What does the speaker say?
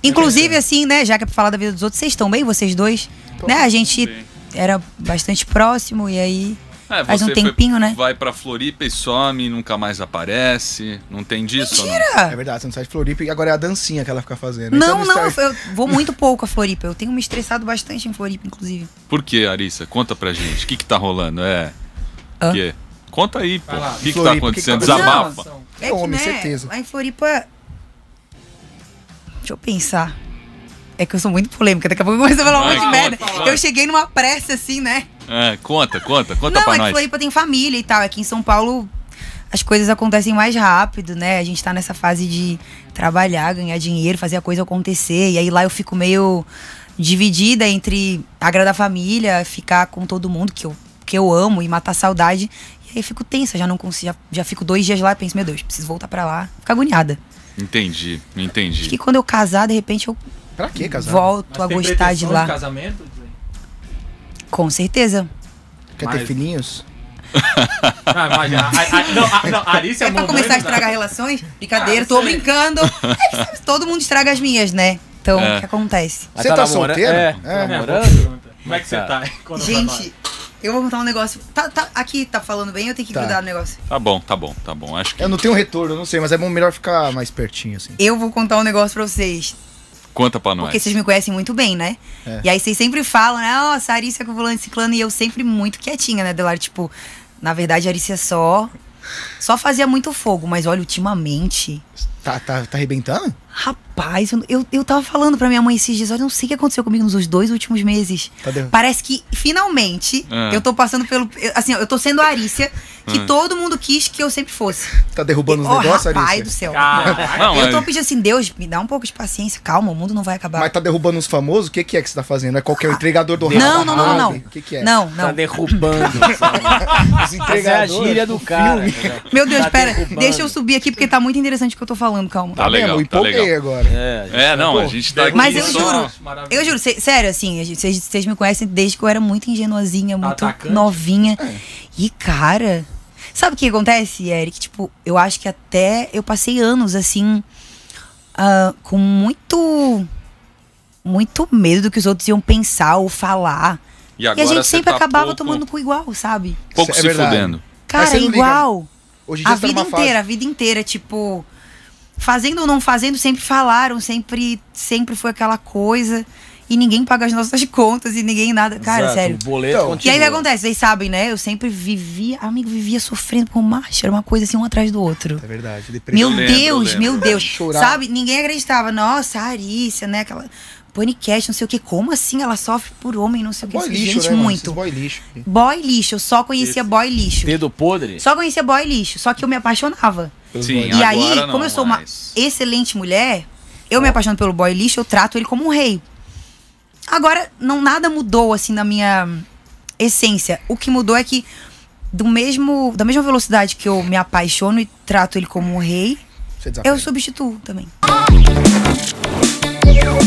Inclusive, assim, né, já que é pra falar da vida dos outros, vocês estão bem, vocês dois? Né, a gente era bastante próximo e aí faz um tempinho, né? Vai pra Floripa e some, nunca mais aparece. Não tem disso? Mentira! Não? É verdade, você não sai de Floripa e agora é a dancinha que ela fica fazendo. Não, eu vou muito pouco a Floripa. Eu tenho me estressado bastante em Floripa, inclusive. Por que, Arissa? Conta pra gente. O que tá rolando? O quê? Conta aí, pô. O que tá acontecendo? Desabafa. É que, né, certeza. lá em Floripa... Deixa eu pensar. É que eu sou muito polêmica, daqui a pouco eu começo a falar um monte de merda. Eu cheguei numa pressa, assim, né? Conta pra não, nós. Que Floripa tem família e tal. Aqui em São Paulo as coisas acontecem mais rápido, né? A gente tá nessa fase de trabalhar, ganhar dinheiro, fazer a coisa acontecer. E aí lá eu fico meio dividida entre agradar a família, ficar com todo mundo que eu amo e matar a saudade. E aí eu fico tensa, já não consigo, já fico 2 dias lá e penso, meu Deus, preciso voltar pra lá. Fico agoniada. Entendi. Acho que quando eu casar, de repente eu pra que casar? Volto a gostar de lá. Casamento? Com certeza. Quer ter filhinhos? Não, Arissa é pra começar a estragar relações? Brincadeira, tô brincando. Todo mundo estraga as minhas, né? Então, o que acontece? Você tá solteiro? Namorando? Como é que você tá? Gente, eu vou contar um negócio. Aqui tá falando bem, eu tenho que grudar no negócio. Tá bom. Acho que... Eu não tenho retorno, não sei, mas é melhor ficar mais pertinho, assim. Eu vou contar um negócio pra vocês. Conta pra nós. Porque vocês me conhecem muito bem, né? E aí vocês sempre falam, né? Nossa, a Arissa com o fulano e ciclano. E eu sempre muito quietinha, né, Delar? Tipo, na verdade, a Arissa só fazia muito fogo. Mas olha, ultimamente... Tá arrebentando? Rapaz, eu tava falando pra minha mãe esses dias, olha, não sei o que aconteceu comigo nos 2 últimos meses. Parece que, finalmente, eu tô passando pelo... Assim, eu tô sendo a Arícia que todo mundo quis que eu sempre fosse. Tá derrubando os negócios, Arícia? Rapaz do céu. Eu tô pedindo assim, Deus, me dá um pouco de paciência, calma, o mundo não vai acabar. Mas tá derrubando os famosos? O que é que você tá fazendo? É qualquer entregador do Não. O que é? Não. Tá derrubando. Os entregadores. É a gíria do cara. Meu Deus, pera, deixa eu subir aqui porque tá muito interessante o que eu tô falando, calma. Tá legal, tá legal. Agora. Não, a gente tá aqui. Mas eu juro, sério, assim, vocês me conhecem desde que eu era muito ingenuazinha, muito novinha. E, cara, sabe o que acontece, Eric? Tipo, eu acho que até eu passei anos, assim, com muito medo do que os outros iam pensar ou falar. E a gente sempre acabava tomando cu igual, sabe? Pouco se fudendo. Cara, igual. Hoje em dia a vida inteira, tipo... Fazendo ou não fazendo, sempre falaram, sempre foi aquela coisa. E ninguém paga as nossas contas e ninguém nada. Cara, sério. O boleto continua. E aí o que acontece? Vocês sabem, né? Eu sempre vivia sofrendo por marcha. Era uma coisa assim, um atrás do outro. É verdade. Meu Deus. Sabe? Ninguém acreditava. Nossa, a Arícia, né? Aquela paniquete, não sei o que. Como assim ela sofre por homem, não sei o que. Boy lixo, gente, né, muito. Boy lixo. Boy lixo. Eu só conhecia boy lixo. Dedo podre? Só conhecia boy lixo. Só que eu me apaixonava. Sim, e aí, como eu sou uma excelente mulher, eu me apaixono pelo boy lixo, eu trato ele como um rei. Agora, nada mudou, assim, na minha essência. O que mudou é que, da mesma velocidade que eu me apaixono e trato ele como um rei, eu substituo também.